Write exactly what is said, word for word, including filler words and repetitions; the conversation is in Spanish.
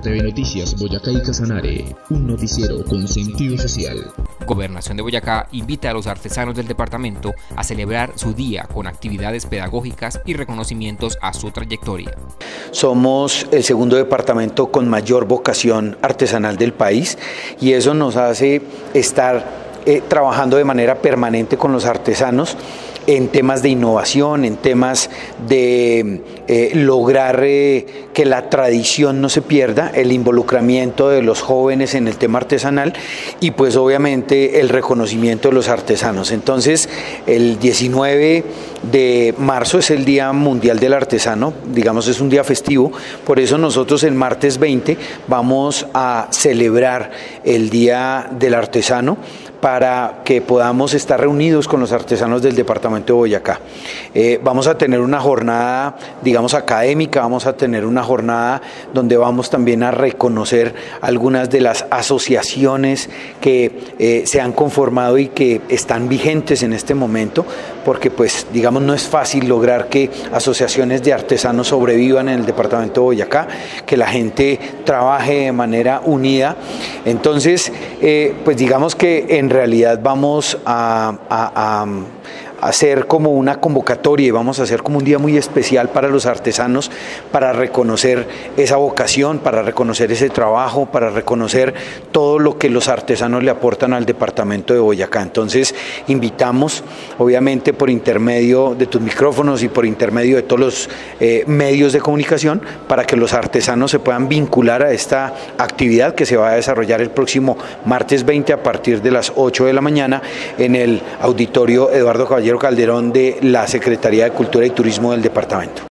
T V Noticias Boyacá y Casanare, un noticiero con sentido social. Gobernación de Boyacá invita a los artesanos del departamento a celebrar su día con actividades pedagógicas y reconocimientos a su trayectoria. Somos el segundo departamento con mayor vocación artesanal del país y eso nos hace estar eh, trabajando de manera permanente con los artesanos en temas de innovación, en temas de eh, lograr eh, que la tradición no se pierda, el involucramiento de los jóvenes en el tema artesanal y pues obviamente el reconocimiento de los artesanos. Entonces el diecinueve de marzo es el Día Mundial del Artesano, digamos es un día festivo, por eso nosotros el martes veinte vamos a celebrar el Día del Artesano para que podamos estar reunidos con los artesanos del departamento de Boyacá. Eh, vamos a tener una jornada, digamos, académica, vamos a tener una jornada donde vamos también a reconocer algunas de las asociaciones que eh, se han conformado y que están vigentes en este momento, porque pues, digamos, no es fácil lograr que asociaciones de artesanos sobrevivan en el departamento de Boyacá, que la gente trabaje de manera unida. Entonces, eh, pues digamos que en realidad vamos a, a, a hacer como una convocatoria y vamos a hacer como un día muy especial para los artesanos, para reconocer esa vocación, para reconocer ese trabajo, para reconocer todo lo que los artesanos le aportan al departamento de Boyacá. Entonces invitamos, obviamente por intermedio de tus micrófonos y por intermedio de todos los eh, medios de comunicación, para que los artesanos se puedan vincular a esta actividad que se va a desarrollar el próximo martes veinte a partir de las ocho de la mañana en el auditorio Eduardo Caballero Calderón de la Secretaría de Cultura y Turismo del departamento.